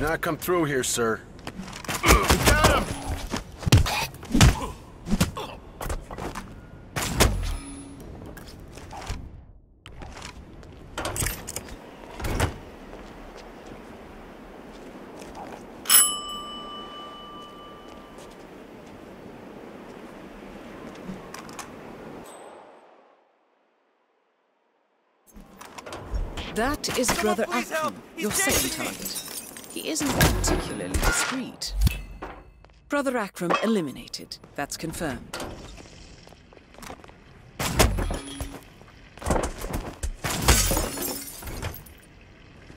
Cannot come through here, sir. Got him! That is Brother Akram, your second target. He isn't particularly discreet. Brother Akram eliminated. That's confirmed.